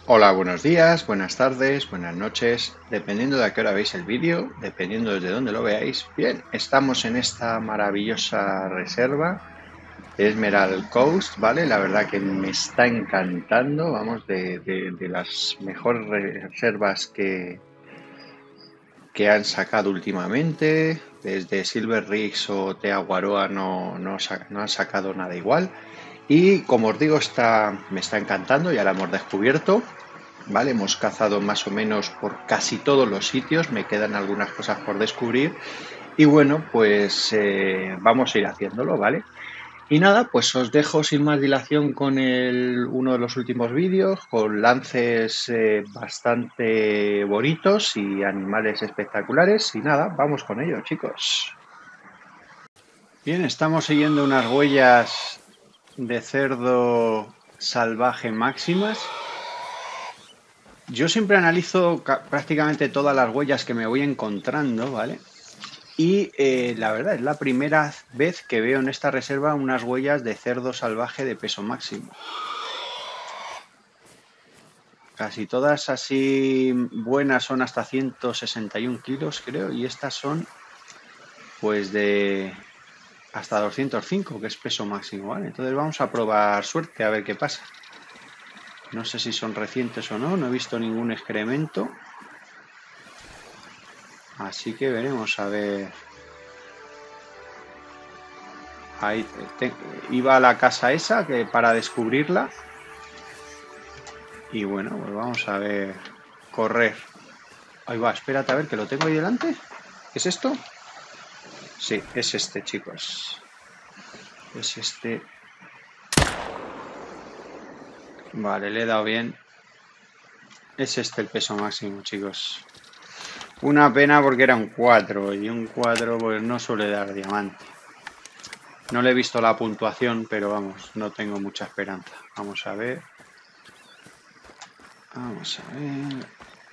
Hola, buenos días, buenas tardes, buenas noches, dependiendo de a qué hora veis el vídeo, dependiendo desde dónde lo veáis. Bien, estamos en esta maravillosa reserva, Emerald Coast, ¿vale? La verdad que me está encantando, vamos, de las mejores reservas que han sacado últimamente. Desde Silver Rigs o Teaguaroa no han sacado nada igual. Y como os digo, me está encantando, ya la hemos descubierto. ¿Vale? Hemos cazado más o menos por casi todos los sitios, me quedan algunas cosas por descubrir y bueno, pues vamos a ir haciéndolo, ¿vale? Y nada, pues os dejo sin más dilación con uno de los últimos vídeos, con lances bastante bonitos y animales espectaculares y nada, vamos con ello, chicos. Bien, estamos siguiendo unas huellas de cerdo salvaje máximas. Yo siempre analizo prácticamente todas las huellas que me voy encontrando, ¿vale? Y la verdad es la primera vez que veo en esta reserva unas huellas de cerdo salvaje de peso máximo. Casi todas así buenas son hasta 161 kilos, creo, y estas son pues de hasta 205, que es peso máximo, ¿vale? Entonces vamos a probar suerte a ver qué pasa. No sé si son recientes o no he visto ningún excremento. Así que veremos a ver. Ahí iba a la casa esa para descubrirla. Y bueno, pues vamos a ver. Correr. Ahí va, espérate a ver que lo tengo ahí delante. ¿Es esto? Sí, es este, chicos. Es este. Vale, le he dado bien. Es este el peso máximo, chicos. Una pena porque era un 4 y un 4 pues no suele dar diamante. No le he visto la puntuación, pero vamos, no tengo mucha esperanza. Vamos a ver. Vamos a ver.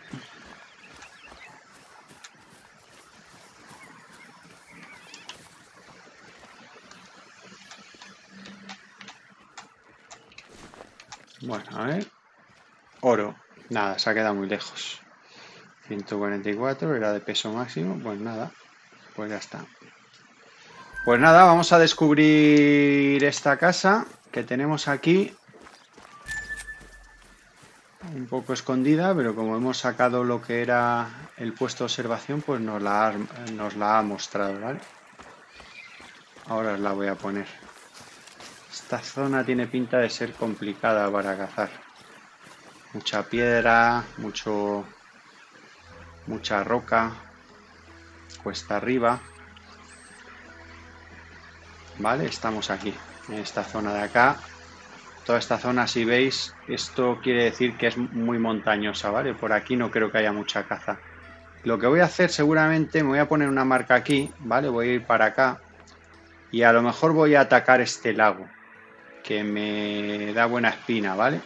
Bueno, a ver. Oro. Nada, se ha quedado muy lejos. 144 era de peso máximo. Pues nada. Pues ya está. Pues nada, vamos a descubrir esta casa que tenemos aquí. Un poco escondida, pero como hemos sacado lo que era el puesto de observación, pues nos la ha mostrado, ¿vale? Ahora os la voy a poner. Esta zona tiene pinta de ser complicada para cazar. Mucha piedra, mucha roca, cuesta arriba. Vale, estamos aquí, en esta zona de acá. Toda esta zona, si veis, esto quiere decir que es muy montañosa, ¿vale? Por aquí no creo que haya mucha caza. Lo que voy a hacer seguramente, me voy a poner una marca aquí, ¿vale? Voy a ir para acá y a lo mejor voy a atacar este lago, que me da buena espina, ¿vale?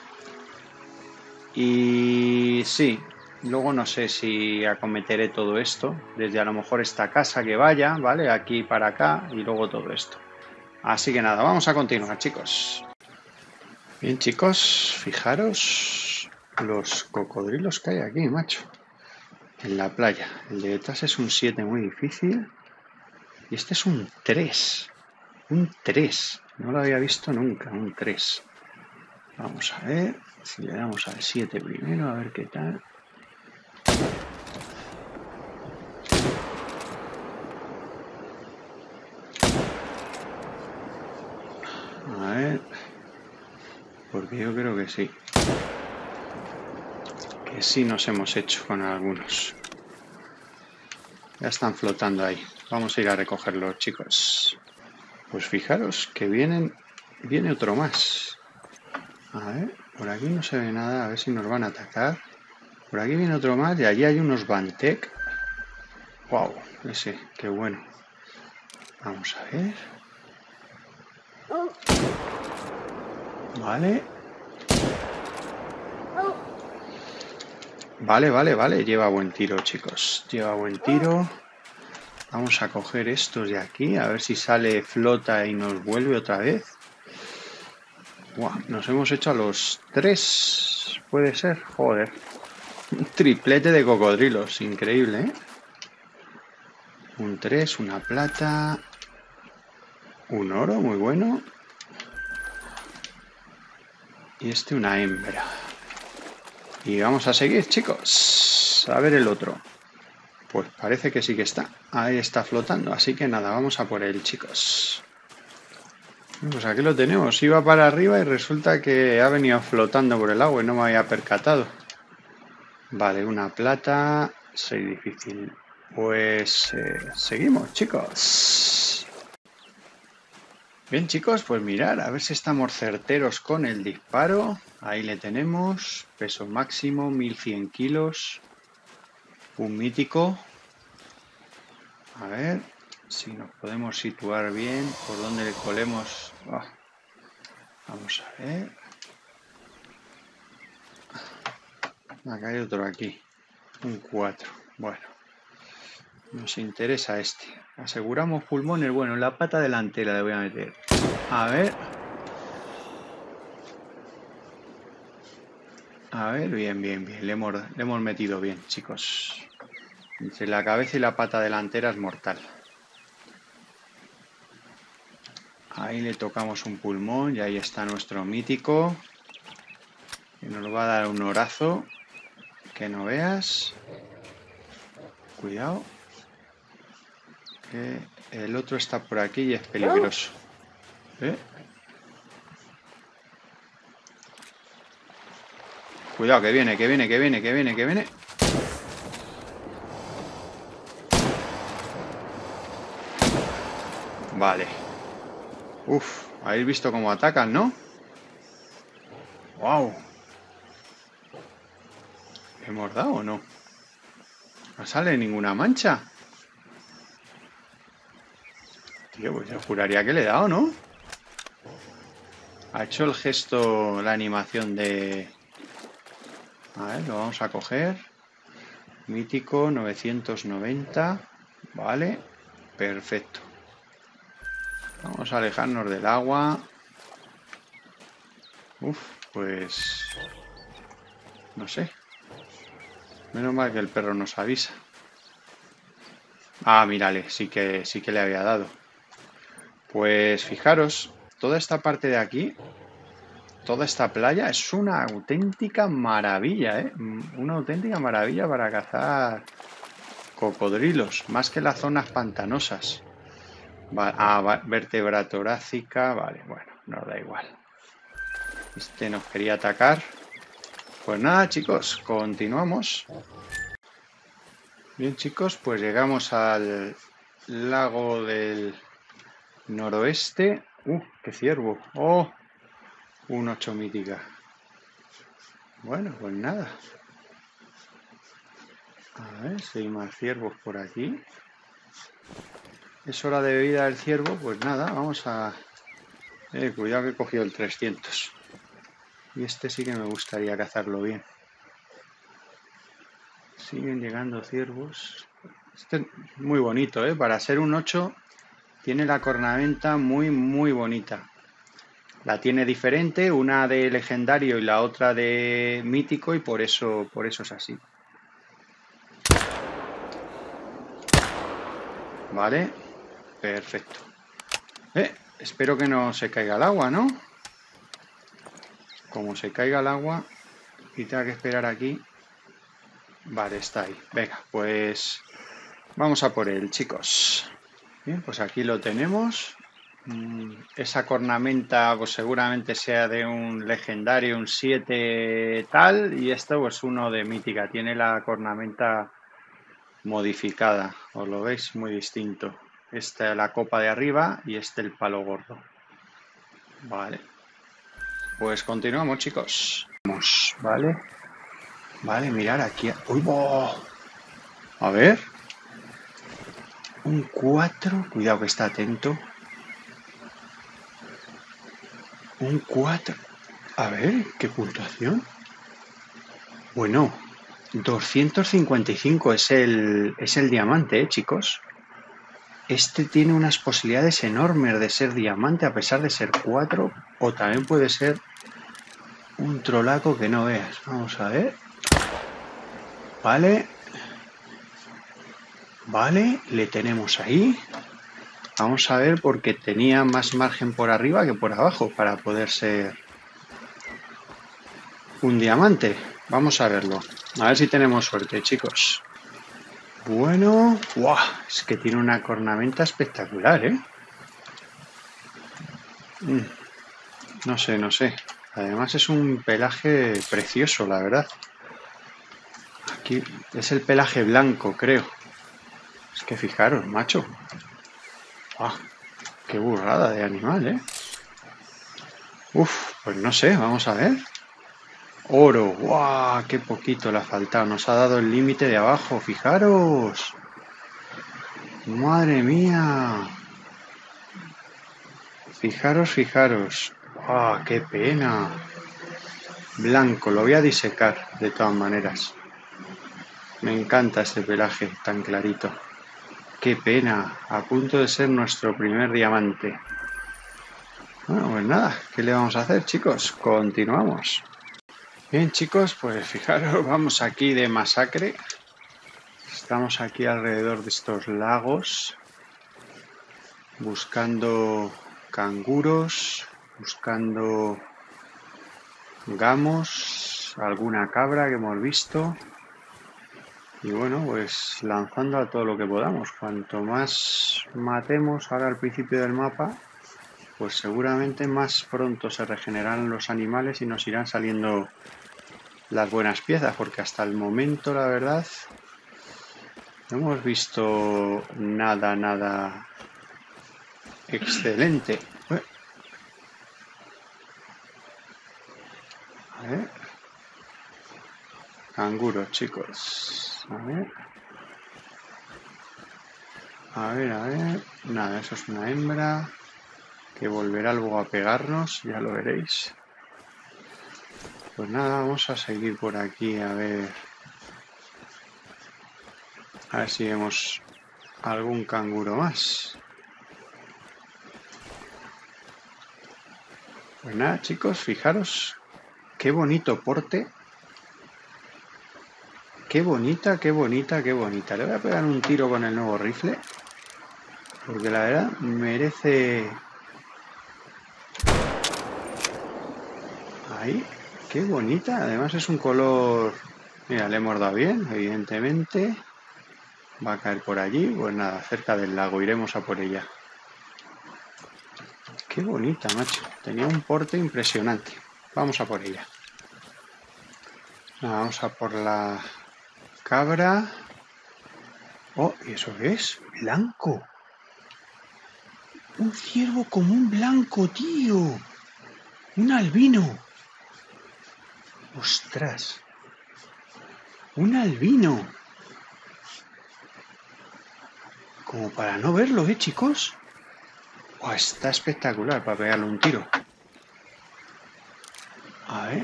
Y sí, luego no sé si acometeré todo esto, desde a lo mejor esta casa que vaya, ¿vale? Aquí para acá y luego todo esto. Así que nada, vamos a continuar, chicos. Bien, chicos, fijaros los cocodrilos que hay aquí, macho. En la playa. El de detrás es un 7 muy difícil. Y este es un 3. Un 3. No lo había visto nunca, un 3. Vamos a ver. Si le damos al 7 primero, a ver qué tal. A ver. Porque yo creo que sí. Que sí nos hemos hecho con algunos. Ya están flotando ahí. Vamos a ir a recogerlos, chicos. Pues fijaros que viene otro más. A ver, por aquí no se ve nada, a ver si nos van a atacar. Por aquí viene otro más y allí hay unos Bantec. Wow, ese, qué bueno. Vamos a ver. Vale. Vale, lleva buen tiro, chicos. Lleva buen tiro. Vamos a coger estos de aquí, a ver si sale, flota y nos vuelve otra vez. Wow, nos hemos hecho a los 3. puede ser. Joder. Un triplete de cocodrilos. Increíble, ¿eh? Un 3, una plata. Un oro, muy bueno. Y este una hembra. Y vamos a seguir, chicos. A ver el otro. Pues parece que sí que está. Ahí está flotando. Así que nada, vamos a por él, chicos. Pues aquí lo tenemos. Iba para arriba y resulta que ha venido flotando por el agua y no me había percatado. Vale, una plata. 6 difícil. Pues seguimos, chicos. Bien, chicos, pues mirar, a ver si estamos certeros con el disparo. Ahí le tenemos. Peso máximo, 1100 kilos. Un mítico. A ver si nos podemos situar bien. Por donde le colemos. Oh. Vamos a ver. Acá hay otro aquí. Un 4. Bueno. Nos interesa este. Aseguramos pulmones. Bueno, en la pata delantera le voy a meter. A ver. A ver, bien, bien, bien. Le hemos metido bien, chicos. Entre la cabeza y la pata delantera es mortal. Ahí le tocamos un pulmón y ahí está nuestro mítico. Que nos va a dar un horazo. Que no veas. Cuidado. Que el otro está por aquí y es peligroso. Cuidado, que viene, que viene, que viene, que viene, que viene. Vale. Uf, habéis visto cómo atacan, ¿no? ¡Wow! ¿Hemos dado o no? No sale ninguna mancha. Tío, pues yo juraría que le he dado, ¿no? Ha hecho el gesto, la animación de... A ver, lo vamos a coger. Mítico, 990. Vale, perfecto. Vamos a alejarnos del agua. Uf, pues... No sé. Menos mal que el perro nos avisa. Ah, mírale, sí que le había dado. Pues fijaros, toda esta parte de aquí, toda esta playa es una auténtica maravilla, ¿eh? Una auténtica maravilla para cazar cocodrilos, más que las zonas pantanosas. Vértebra torácica, vale, bueno, nos da igual. Este nos quería atacar. Pues nada, chicos, continuamos. Bien, chicos, pues llegamos al lago del noroeste. ¡Qué ciervo! ¡Oh! Un 8 mítica. Bueno, pues nada. A ver si hay más ciervos por aquí. Es hora de bebida del ciervo, pues nada, vamos a... cuidado que he cogido el 300. Y este sí que me gustaría cazarlo bien. Siguen llegando ciervos. Este es muy bonito, ¿eh? Para ser un 8 tiene la cornamenta muy, muy bonita. La tiene diferente, una de legendario y la otra de mítico, y por eso es así. Vale, perfecto. Espero que no se caiga el agua, ¿no? Como se caiga el agua y tenga que esperar aquí. Vale, está ahí. Venga, pues vamos a por él, chicos. Bien, pues aquí lo tenemos. Esa cornamenta pues seguramente sea de un legendario, un 7 tal, y esto pues uno de mítica. Tiene la cornamenta modificada, os lo veis muy distinto. Esta es la copa de arriba y este el palo gordo. Vale. Pues continuamos, chicos. Vamos, vale. Vale, mirar aquí. ¡Uy, boh! A ver. Un 4. Cuidado que está atento. Un 4. A ver, ¿qué puntuación? Bueno, 255 es el diamante, chicos. Este tiene unas posibilidades enormes de ser diamante a pesar de ser 4. O también puede ser Un trolaco que no veas. Vamos a ver. Vale. Vale, le tenemos ahí. Vamos a ver porque tenía más margen por arriba que por abajo para poder ser un diamante. Vamos a verlo. A ver si tenemos suerte, chicos. Bueno, ¡guau! Es que tiene una cornamenta espectacular, ¿eh? No sé, no sé. Además es un pelaje precioso, la verdad. Aquí es el pelaje blanco, creo. Es que fijaros, macho. ¡Ah! ¡Qué burrada de animal, eh! Uf, pues no sé, vamos a ver. Oro, ¡guau! ¡Qué poquito le ha faltado! Nos ha dado el límite de abajo, fijaros. ¡Madre mía! Fijaros, fijaros. ¡Ah, qué pena! Blanco, lo voy a disecar de todas maneras. Me encanta este pelaje tan clarito. ¡Qué pena! A punto de ser nuestro primer diamante. Bueno, pues nada, ¿qué le vamos a hacer, chicos? Continuamos. Bien, chicos, pues fijaros, vamos aquí de masacre. Estamos aquí alrededor de estos lagos, buscando canguros, buscando gamos, alguna cabra que hemos visto. Y bueno, pues lanzando a todo lo que podamos. Cuanto más matemos ahora al principio del mapa, pues seguramente más pronto se regenerarán los animales y nos irán saliendo las buenas piezas, porque hasta el momento, la verdad, no hemos visto nada excelente. A ver. Canguros, chicos. A ver. A ver. Nada, eso es una hembra que volverá luego a pegarnos, ya lo veréis. Pues nada, vamos a seguir por aquí a ver si vemos algún canguro más. Pues nada, chicos, fijaros qué bonito porte. Qué bonita, qué bonita, qué bonita. Le voy a pegar un tiro con el nuevo rifle, porque la verdad merece... Ahí, qué bonita. Además es un color... Mira, le hemos dado bien, evidentemente. Va a caer por allí. Pues nada, cerca del lago. Iremos a por ella. Qué bonita, macho. Tenía un porte impresionante. Vamos a por ella. Nada, vamos a por la cabra. Oh, ¿y eso qué es? Blanco. Un ciervo común blanco, tío. Un albino. ¡Ostras! ¡Un albino! Como para no verlo, chicos? Oh, está espectacular para pegarle un tiro. A ver.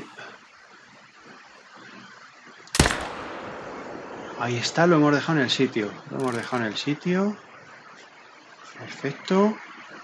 Ahí está, lo hemos dejado en el sitio. Lo hemos dejado en el sitio. Perfecto.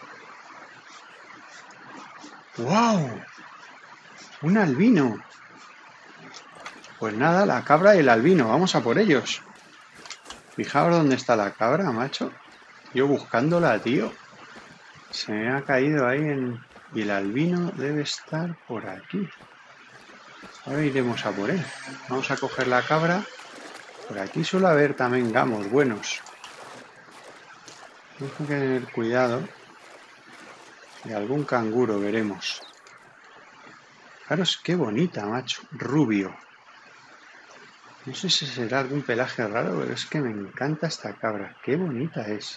¡Wow! ¡Un albino! Pues nada, la cabra y el albino. Vamos a por ellos. Fijaos dónde está la cabra, macho. Yo buscándola, tío. Se me ha caído ahí en... Y el albino debe estar por aquí. Ahora iremos a por él. Vamos a coger la cabra. Por aquí suele haber también gamos buenos. Tengo que tener cuidado. De algún canguro veremos. Fijaros qué bonita, macho. Rubio. No sé si será algún pelaje raro, pero es que me encanta esta cabra. Qué bonita es.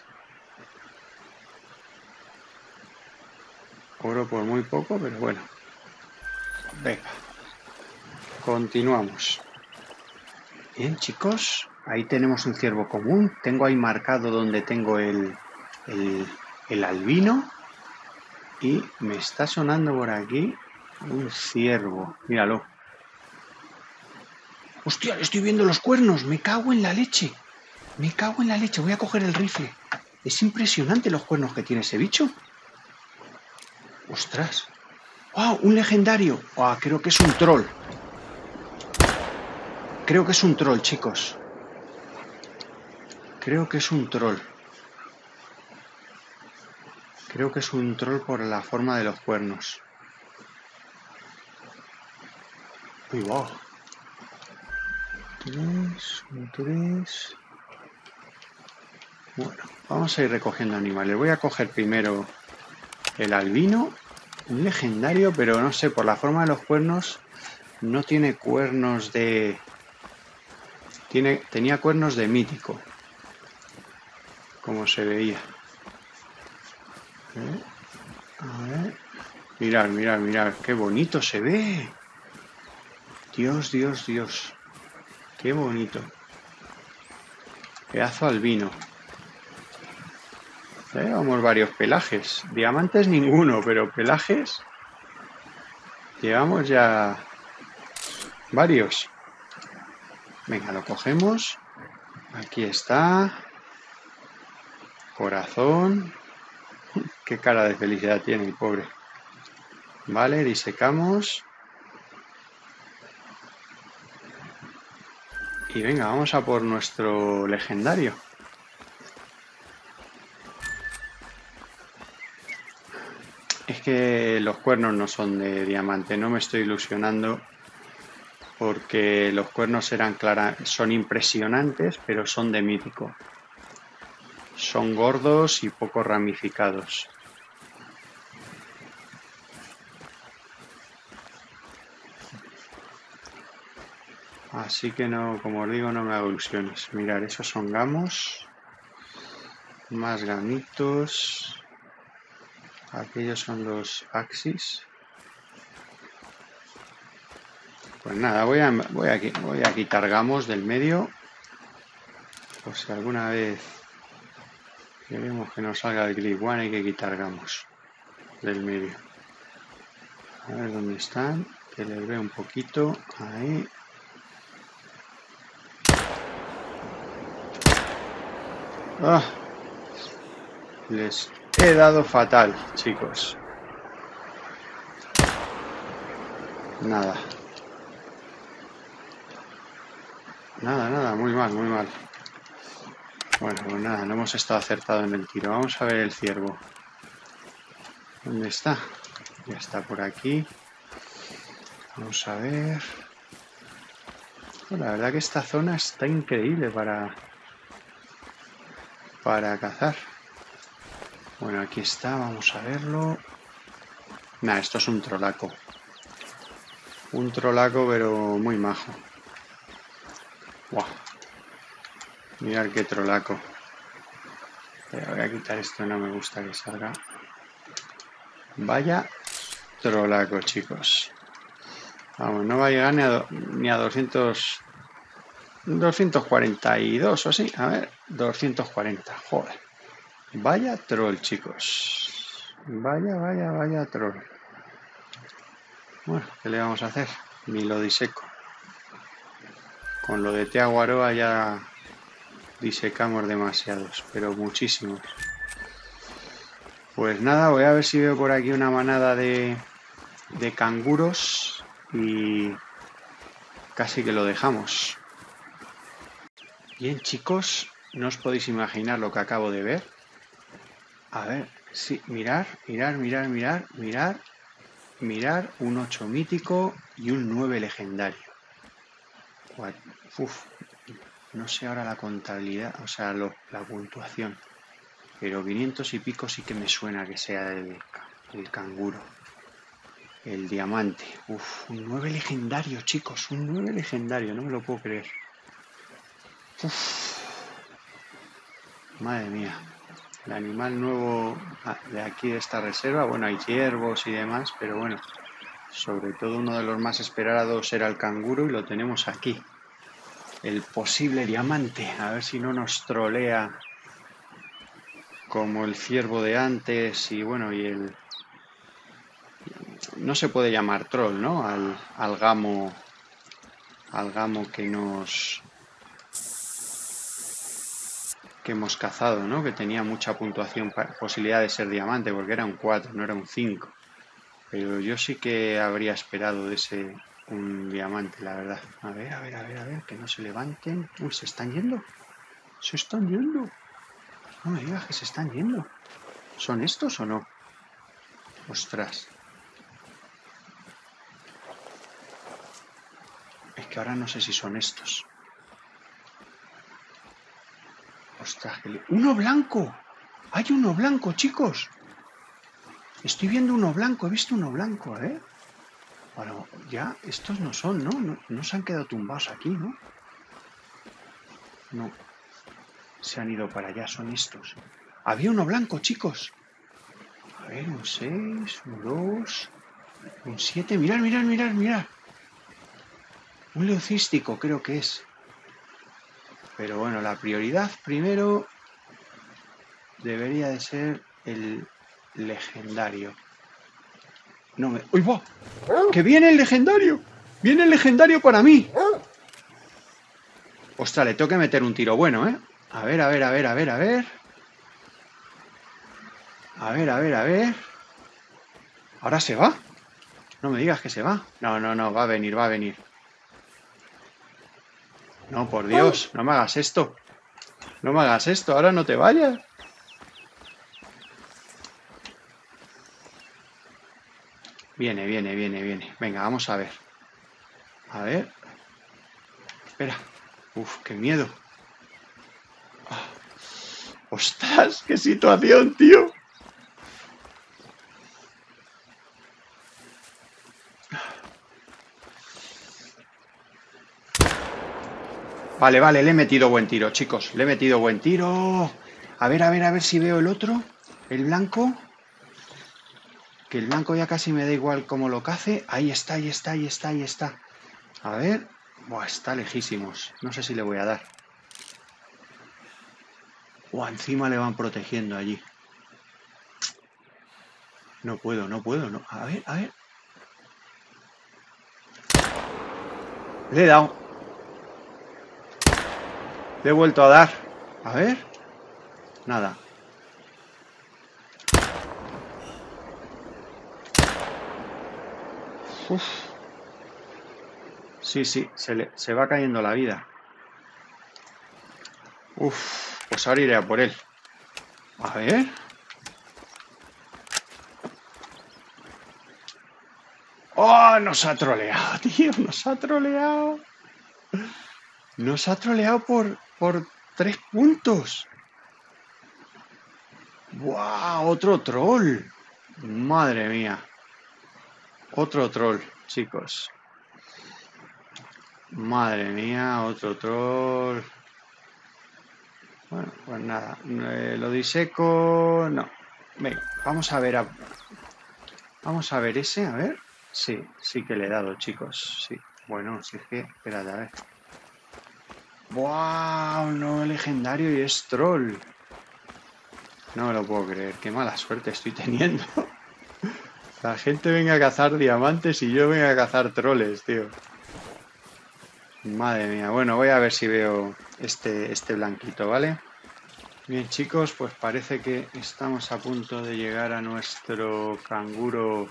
Oro por muy poco, pero bueno. Venga. Continuamos. Bien, chicos. Ahí tenemos un ciervo común. Tengo ahí marcado donde tengo el albino. Y me está sonando por aquí un ciervo. Míralo. ¡Hostia! Le estoy viendo los cuernos. Me cago en la leche. Me cago en la leche. Voy a coger el rifle. Es impresionante los cuernos que tiene ese bicho. ¡Ostras! ¡Oh! ¡Un legendario! ¡Oh! Creo que es un troll. Creo que es un troll, chicos. Creo que es un troll. Creo que es un troll por la forma de los cuernos. Uy, wow. Un 3. Bueno, vamos a ir recogiendo animales. Voy a coger primero el albino. Un legendario, pero no sé, por la forma de los cuernos, no tiene cuernos de... Tenía cuernos de mítico, como se veía. A ver. Mirad, mirad, mirad, qué bonito se ve. Dios, Dios, Dios. Qué bonito. Pedazo albino. Llevamos varios pelajes. Diamantes ninguno, pero pelajes llevamos ya varios. Venga, lo cogemos. Aquí está. Corazón. Qué cara de felicidad tiene el pobre. Vale, disecamos. Y venga, vamos a por nuestro legendario. Es que los cuernos no son de diamante, no me estoy ilusionando porque los cuernos son impresionantes, pero son de mítico. Son gordos y poco ramificados. Así que no, como os digo, no me hago ilusiones. Mirad, esos son gamos. Más gamitos. Aquellos son los axis. Pues nada, voy a quitar gamos del medio. Por si alguna vez queremos que nos salga el Glitch One, hay que quitar gamos del medio. A ver dónde están, que les veo un poquito. Ahí. ¡Ah! Les he dado fatal, chicos. Nada. Nada, nada, muy mal, muy mal. Bueno, pues nada, no hemos estado acertados en el tiro. Vamos a ver el ciervo. ¿Dónde está? Ya está por aquí. Vamos a ver. Bueno, la verdad que esta zona está increíble para cazar. Bueno, aquí está, vamos a verlo. Nah, esto es un trolaco. Un trolaco, pero muy majo. ¡Wow! Mirad qué trolaco. Voy a quitar esto, no me gusta que salga. Vaya trolaco, chicos. Vamos, no va a llegar ni a 242 o así. A ver, 240. Joder. Vaya troll, chicos. Vaya, vaya, vaya troll. Bueno, ¿qué le vamos a hacer? Ni lo diseco. Con lo de Teaguaroa ya disecamos demasiados, pero muchísimos. Pues nada, voy a ver si veo por aquí una manada de canguros y casi que lo dejamos. Bien, chicos, no os podéis imaginar lo que acabo de ver. A ver, sí, mirar, mirar, mirar, mirar, mirar, mirar, un 8 mítico y un 9 legendario. Uf, no sé ahora la contabilidad, o sea, la puntuación. Pero 500 y pico sí que me suena que sea el canguro. El diamante. Uf, un 9 legendario, chicos. Un 9 legendario, no me lo puedo creer. Uf. Madre mía. El animal nuevo de aquí de esta reserva. Bueno, hay ciervos y demás, pero bueno. Sobre todo uno de los más esperados era el canguro y lo tenemos aquí. El posible diamante. A ver si no nos trolea como el ciervo de antes y bueno, y el... No se puede llamar troll, ¿no? Al gamo que hemos cazado, ¿no? Que tenía mucha puntuación, posibilidad de ser diamante, porque era un 4, no era un 5. Pero yo sí que habría esperado de ese un diamante, la verdad. A ver, a ver, a ver, a ver, que no se levanten. Uy, ¿se están yendo? ¡Se están yendo! No me digas que se están yendo. ¿Son estos o no? Ostras. Es que ahora no sé si son estos. Ostras, ¡uno blanco! ¡Hay uno blanco, chicos! Estoy viendo uno blanco, he visto uno blanco, ¿eh? Bueno, ya, estos no son, ¿no? No se han quedado tumbados aquí, ¿no? No. Se han ido para allá, son estos. Había uno blanco, chicos. A ver, un 6, un 2, un 7. Mirad, mirad, mirad, mirad. Un leucístico creo que es. Pero bueno, la prioridad primero debería de ser el legendario. No me... ¡Uy, va! ¡Que viene el legendario! ¡Viene el legendario para mí! Ostras, le tengo que meter un tiro bueno, ¿eh? A ver, a ver, a ver, a ver, a ver. A ver, a ver, a ver. ¿Ahora se va? No me digas que se va. No, no, no, va a venir, va a venir. No, por Dios, no me hagas esto. No me hagas esto, ahora no te vayas. Viene, viene, viene, viene. Venga, vamos a ver. A ver. Espera. Uf, qué miedo. Oh. ¡Ostras! ¡Qué situación, tío! Vale, vale, le he metido buen tiro, chicos. Le he metido buen tiro. A ver si veo el otro. El blanco. Que el blanco ya casi me da igual cómo lo cace. Ahí está, ahí está, ahí está, ahí está. A ver. Buah, está lejísimos. No sé si le voy a dar. Buah, encima le van protegiendo allí. No puedo, no puedo, no. A ver, a ver. Le he dado. Le he vuelto a dar. A ver. Nada. Uf. Sí, sí, se va cayendo la vida. Uf, pues ahora iré a por él. A ver. ¡Oh! Nos ha troleado, tío. Nos ha troleado. Nos ha troleado por 3 puntos. ¡Buah! Otro troll. Madre mía. Otro troll, chicos. Madre mía, otro troll. Bueno, pues nada. Lo diseco. No. Venga, vamos a ver. Vamos a ver ese, a ver. Sí, sí que le he dado, chicos. Sí. Bueno, si es que. Espérate, a ver. ¡Wow! No legendario y es troll. No me lo puedo creer. Qué mala suerte estoy teniendo. La gente venga a cazar diamantes y yo venga a cazar troles, tío. Madre mía. Bueno, voy a ver si veo este blanquito, ¿vale? Bien, chicos, pues parece que estamos a punto de llegar a nuestro canguro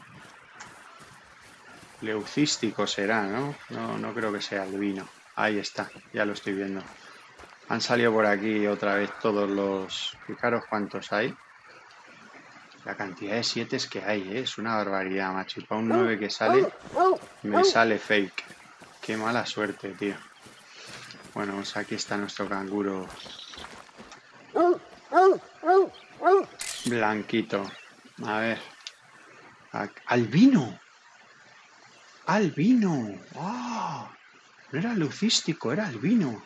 leucístico, será, ¿no? No creo que sea albino. Ahí está, ya lo estoy viendo. Han salido por aquí otra vez todos los... Fijaros cuántos hay. La cantidad de 7 que hay, ¿eh? Es una barbaridad, macho. Y para un 9 que sale, me sale fake. Qué mala suerte, tío. Bueno, pues aquí está nuestro canguro blanquito. A ver. ¡Albino! ¡Albino! ¡Oh! No era leucístico, era albino.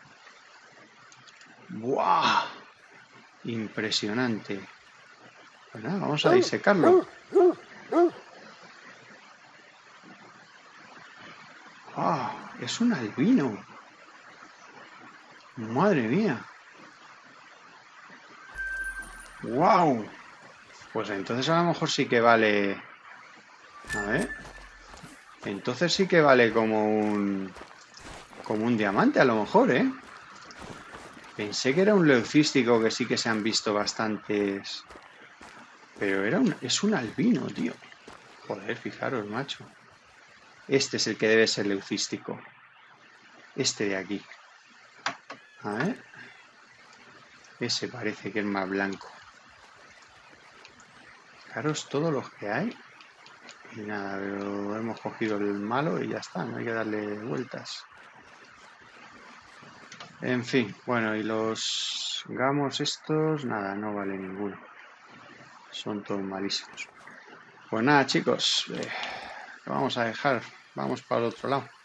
¡Buah! Impresionante. Pues nada, vamos a disecarlo. ¡Ah! Es un albino. Madre mía. ¡Wow! Pues entonces a lo mejor sí que vale... A ver. Entonces sí que vale como un diamante a lo mejor, ¿eh? Pensé que era un leucístico, que sí que se han visto bastantes... Pero es un albino, tío. Joder, fijaros, macho. Este es el que debe ser leucístico. Este de aquí. A ver. Ese parece que es más blanco. Fijaros todos los que hay. Y nada, pero hemos cogido el malo y ya está. No hay que darle vueltas. En fin, bueno, y los gamos estos, nada, no vale ninguno. Son todos malísimos. Pues nada, chicos, lo vamos a dejar. Vamos para el otro lado.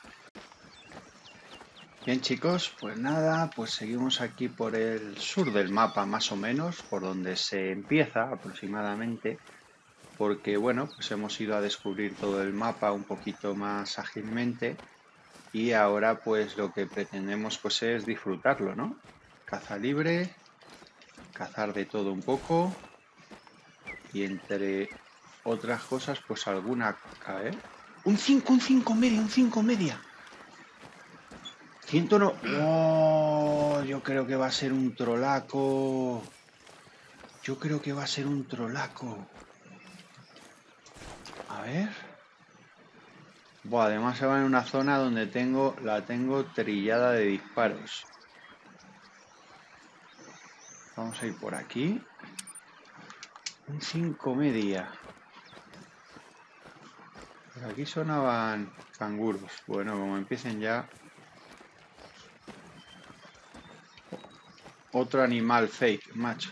Bien, chicos, pues nada, pues seguimos aquí por el sur del mapa, más o menos, por donde se empieza aproximadamente, porque bueno, pues hemos ido a descubrir todo el mapa un poquito más ágilmente y ahora pues lo que pretendemos pues es disfrutarlo, ¿no? Caza libre, cazar de todo un poco y entre otras cosas pues alguna... A ver... Un 5 media, un 5 media. 109. ¡Oh! Yo creo que va a ser un trolaco. Yo creo que va a ser un trolaco. A ver. Buah, además se va en una zona donde la tengo trillada de disparos. Vamos a ir por aquí. Un 5 media. Por aquí sonaban canguros. Bueno, como empiecen ya... Otro animal fake, macho.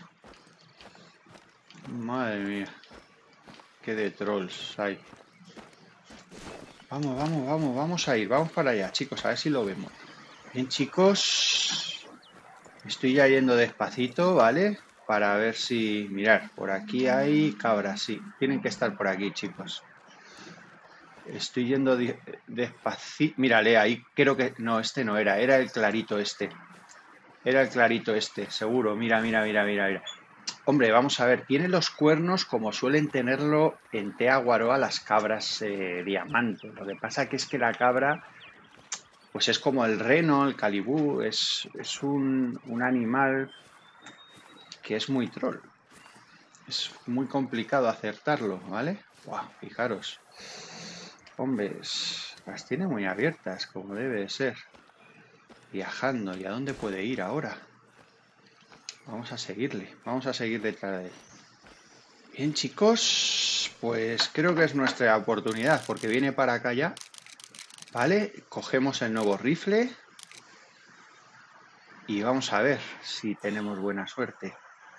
Madre mía. Qué de trolls hay. Vamos, vamos, vamos, vamos a ir. Vamos para allá, chicos, a ver si lo vemos. Bien, chicos. Estoy ya yendo despacito, ¿vale? Para ver si... Mirad, por aquí hay cabras, sí. Tienen que estar por aquí, chicos. Estoy yendo despacito. Mírale, ahí creo que... No, este no era. Era el clarito este. Era el clarito este, seguro. Mira, mira, mira, mira, mira. Hombre, vamos a ver. Tiene los cuernos como suelen tenerlo en Te Aguaroa las cabras diamante. Lo que pasa que es que la cabra... Pues es como el reno, el calibú. Es un animal que es muy troll. Es muy complicado acertarlo, ¿vale? Wow, fijaros. Hombre, las tiene muy abiertas, como debe de ser. Viajando, ¿y a dónde puede ir ahora? Vamos a seguirle, vamos a seguir detrás de él. Bien, chicos, pues creo que es nuestra oportunidad, porque viene para acá ya. ¿Vale? Cogemos el nuevo rifle. Y vamos a ver si tenemos buena suerte.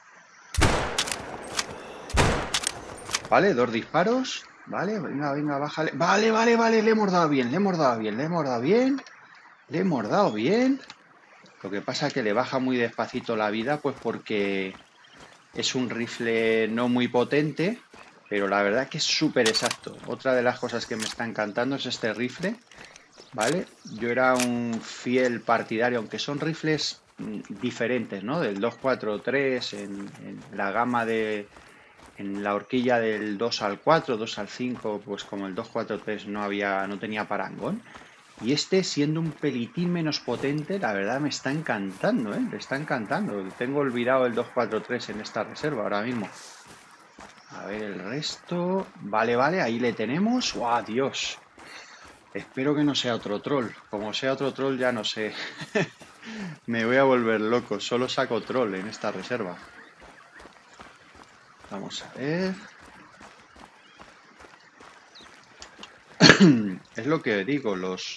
Vale, 2 disparos. Vale, venga, venga, bájale. Vale, vale, vale, le hemos dado bien, le hemos dado bien, le hemos dado bien. Le hemos dado bien. Lo que pasa es que le baja muy despacito la vida, pues porque es un rifle no muy potente, pero la verdad que es súper exacto. Otra de las cosas que me está encantando es este rifle, ¿vale? Yo era un fiel partidario, aunque son rifles diferentes, ¿no? Del 243, en la gama de... En la horquilla del 2 al 4, 2 al 5, pues como el 243 no tenía parangón. Y este, siendo un pelitín menos potente, la verdad me está encantando, ¿eh? Me está encantando. Tengo olvidado el 243 en esta reserva ahora mismo. A ver el resto. Vale, vale, ahí le tenemos. ¡Guau, Dios! Espero que no sea otro troll. Como sea otro troll ya no sé. Me voy a volver loco. Solo saco troll en esta reserva. Vamos a ver. Es lo que digo,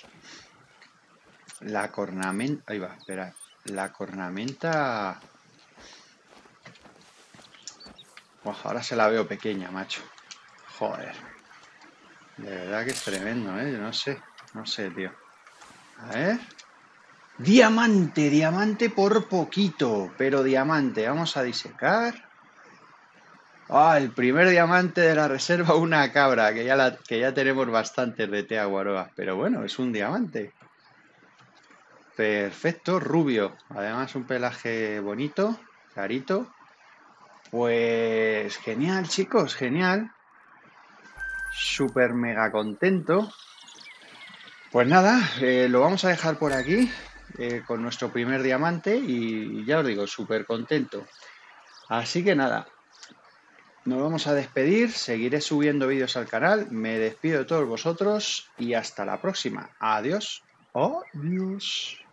la cornamenta... Ahí va, espera. La cornamenta... Uf, ahora se la veo pequeña, macho. Joder. De verdad que es tremendo, ¿eh? Yo no sé, tío. A ver. Diamante, diamante por poquito, pero diamante. Vamos a disecar. Ah, el primer diamante de la reserva, una cabra, que ya tenemos bastantes de Te Aguaroa. Pero bueno, es un diamante. Perfecto, rubio. Además un pelaje bonito, clarito. Pues genial, chicos, genial. Súper mega contento. Pues nada, lo vamos a dejar por aquí con nuestro primer diamante y ya os digo, súper contento. Así que nada, nos vamos a despedir, seguiré subiendo vídeos al canal, me despido de todos vosotros y hasta la próxima. Adiós. Adiós.